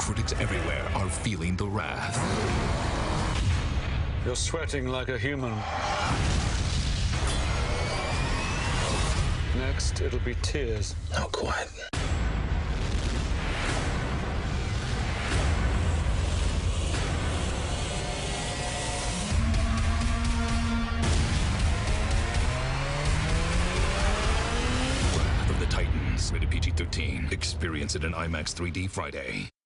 critics everywhere are feeling the wrath. You're sweating like a human. Next, it'll be tears. Not quite. Wrath of the Titans, rated PG-13. Experience it in IMAX 3D Friday.